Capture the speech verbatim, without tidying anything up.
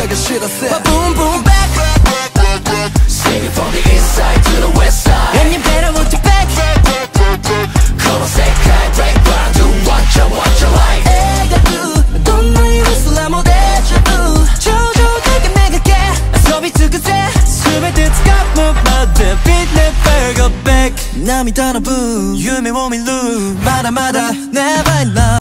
갑자기 싫었어. Boom boom back, Sing it from the east side to the west side. and you better watch your back. Come on, say hi, break ground, do what you, what you like. 애가 두, 돈 너의 웃을라 못해 주. 조조하게 매길게. 소비 투구세, 숨을 듯 까먹어도 빛내 빨간 백. 남이 떠나부, You make me lose. 마다 마다 never enough.